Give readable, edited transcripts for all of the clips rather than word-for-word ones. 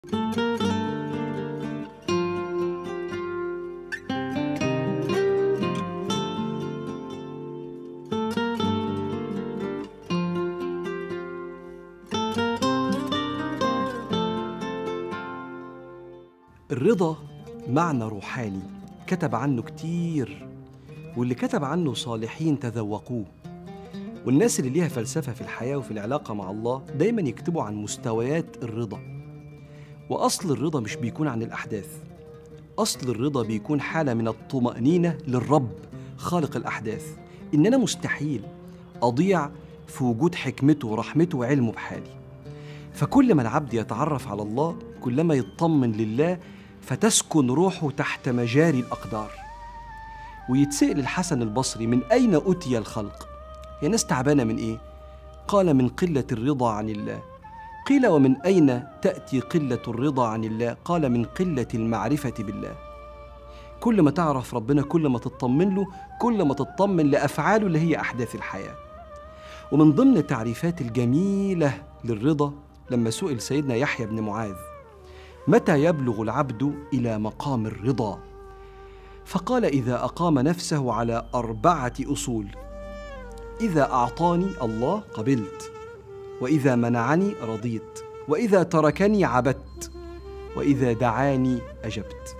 الرضا معنى روحاني كتب عنه كتير، واللي كتب عنه صالحين تذوقوه. والناس اللي ليها فلسفة في الحياة وفي العلاقة مع الله دايما يكتبوا عن مستويات الرضا. وأصل الرضا مش بيكون عن الأحداث، أصل الرضا بيكون حالة من الطمأنينة للرب خالق الأحداث، إن أنا مستحيل أضيع في وجود حكمته ورحمته وعلمه بحالي. فكل ما العبد يتعرف على الله كلما يطمن لله، فتسكن روحه تحت مجاري الأقدار. ويتسأل الحسن البصري: من أين أتي الخلق؟ يا ناس تعبانة من إيه؟ قال: من قلة الرضا عن الله. قيل: ومن أين تأتي قلة الرضا عن الله؟ قال: من قلة المعرفة بالله. كل ما تعرف ربنا كل ما تطمن له، كل ما تطمن لأفعاله اللي هي أحداث الحياة. ومن ضمن التعريفات الجميلة للرضا لما سئل سيدنا يحيى بن معاذ: متى يبلغ العبد إلى مقام الرضا؟ فقال: إذا أقام نفسه على 4 أصول: إذا أعطاني الله قبلت، وإذا منعني رضيت، وإذا تركني عبدت، وإذا دعاني أجبت.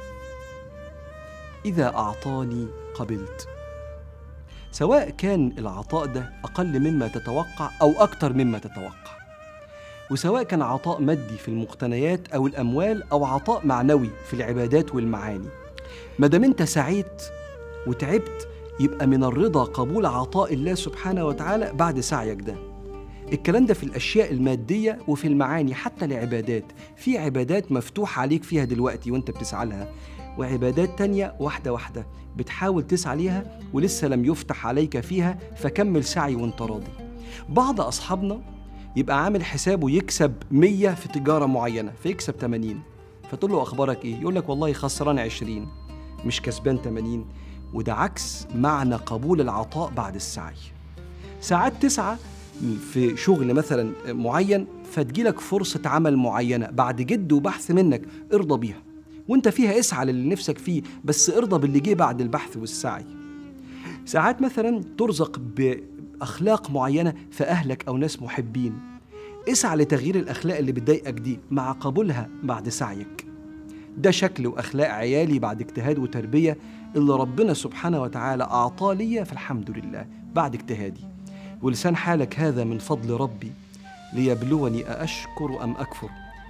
إذا أعطاني قبلت، سواء كان العطاء ده أقل مما تتوقع أو أكتر مما تتوقع، وسواء كان عطاء مادي في المقتنيات أو الأموال أو عطاء معنوي في العبادات والمعاني، ما دام أنت سعيت وتعبت يبقى من الرضا قبول عطاء الله سبحانه وتعالى بعد سعيك ده. الكلام ده في الأشياء المادية وفي المعاني، حتى العبادات. في عبادات مفتوح عليك فيها دلوقتي وانت بتسعى لها، وعبادات تانية واحدة واحدة بتحاول تسعى ليها ولسه لم يفتح عليك فيها، فكمل سعي وانت راضي. بعض أصحابنا يبقى عامل حسابه يكسب 100 في تجارة معينة فيكسب 80، فتقول له أخبارك إيه؟ يقول لك والله خسران 20 مش كسبان 80. وده عكس معنى قبول العطاء بعد السعي. ساعات تسعى في شغل مثلا معين فتجيلك فرصة عمل معينة بعد جد وبحث منك، ارضى بيها وانت فيها، اسعى للي نفسك فيه، بس ارضى باللي جه بعد البحث والسعي. ساعات مثلا ترزق بأخلاق معينة في أهلك أو ناس محبين، اسعى لتغيير الأخلاق اللي بتضايقك دي مع قبولها بعد سعيك. ده شكل وأخلاق عيالي بعد اجتهاد وتربية اللي ربنا سبحانه وتعالى أعطاه لي، فالحمد لله بعد اجتهادي. ولسان حالك هذا من فضل ربي ليبلوني أأشكر أم أكفر،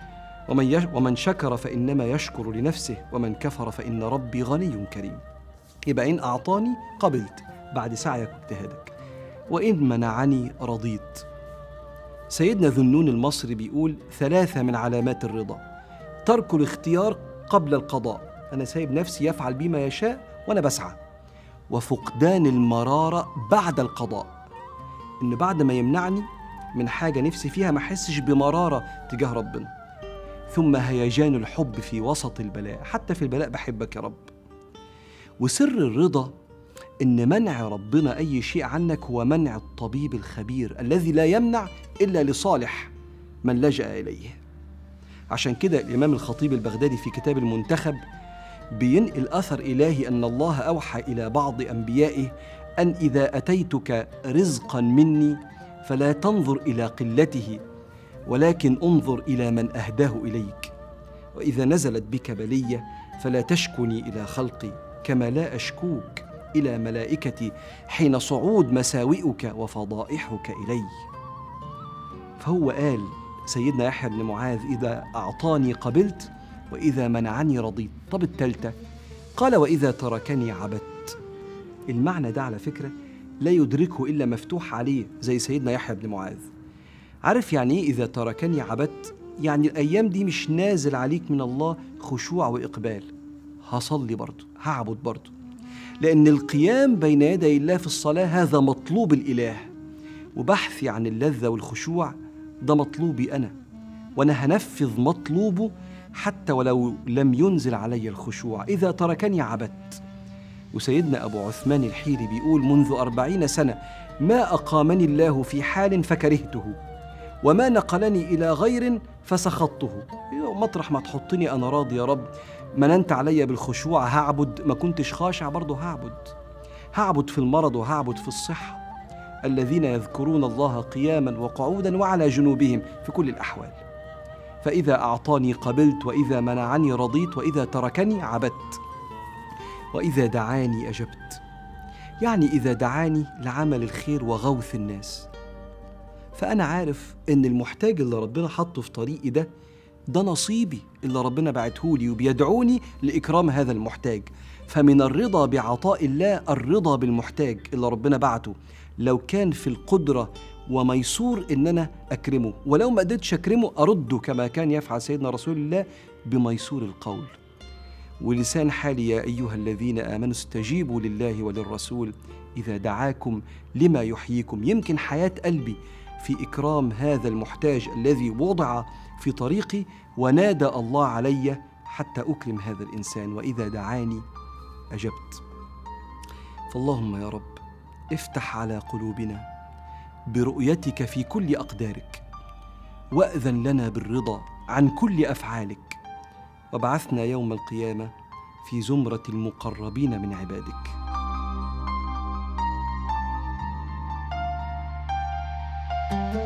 ومن شكر فإنما يشكر لنفسه، ومن كفر فإن ربي غني كريم. يبقى إن أعطاني قبلت بعد سعيك واجتهادك، وإن منعني رضيت. سيدنا ذو النون المصري بيقول: 3 من علامات الرضا: ترك الاختيار قبل القضاء، أنا سايب نفسي يفعل بما يشاء وأنا بسعى، وفقدان المرارة بعد القضاء، إن بعد ما يمنعني من حاجة نفسي فيها ما أحسش بمرارة تجاه ربنا. ثم هيجان الحب في وسط البلاء، حتى في البلاء بحبك يا رب. وسر الرضا إن منع ربنا أي شيء عنك هو منع الطبيب الخبير الذي لا يمنع إلا لصالح من لجأ إليه. عشان كده الإمام الخطيب البغدادي في كتاب المنتخب بينقل أثر إلهي أن الله أوحى إلى بعض أنبيائه أن إذا أتيتك رزقا مني فلا تنظر إلى قلته، ولكن انظر إلى من أهداه إليك. وإذا نزلت بك بلية فلا تشكني إلى خلقي، كما لا أشكوك إلى ملائكتي حين صعود مساوئك وفضائحك إلي. فهو قال سيدنا يحيى بن معاذ: إذا أعطاني قبلت، وإذا منعني رضيت. طب التالتة؟ قال: وإذا تركني عبدت. المعنى ده على فكرة لا يدركه إلا مفتوح عليه زي سيدنا يحيى بن معاذ. عارف يعني إيه إذا تركني عبدت؟ يعني الأيام دي مش نازل عليك من الله خشوع وإقبال، هصلي برضو، هعبد برضو، لأن القيام بين يدي الله في الصلاة هذا مطلوب الإله، وبحثي عن اللذة والخشوع ده مطلوبي أنا، وأنا هنفذ مطلوبه حتى ولو لم ينزل علي الخشوع. إذا تركني عبدت. وسيدنا أبو عثمان الحيري بيقول: منذ 40 سنة ما أقامني الله في حال فكرهته، وما نقلني إلى غير فسخطته. مطرح ما تحطني أنا راضي يا رب، مننت علي بالخشوع هعبد، ما كنتش خاشع برضه هعبد في المرض وهعبد في الصحة. الذين يذكرون الله قياما وقعودا وعلى جنوبهم في كل الأحوال. فإذا أعطاني قبلت، وإذا منعني رضيت، وإذا تركني عبدت، وإذا دعاني أجبت. يعني إذا دعاني لعمل الخير وغوث الناس، فأنا عارف إن المحتاج اللي ربنا حطه في طريقي ده نصيبي اللي ربنا بعتهولي، وبيدعوني لإكرام هذا المحتاج. فمن الرضا بعطاء الله الرضا بالمحتاج اللي ربنا بعته، لو كان في القدرة وميسور إن أنا أكرمه، ولو ما قدرتش أكرمه أرده كما كان يفعل سيدنا رسول الله بميسور القول. ولسان حالي: يا أيها الذين آمنوا استجيبوا لله وللرسول إذا دعاكم لما يحييكم. يمكن حياة قلبي في إكرام هذا المحتاج الذي وضع في طريقي ونادى الله علي حتى أكرم هذا الإنسان. وإذا دعاني أجبت. فاللهم يا رب افتح على قلوبنا برؤيتك في كل أقدارك، وأذن لنا بالرضا عن كل أفعالك، وابعثنا يوم القيامة في زمرة المقربين من عبادك.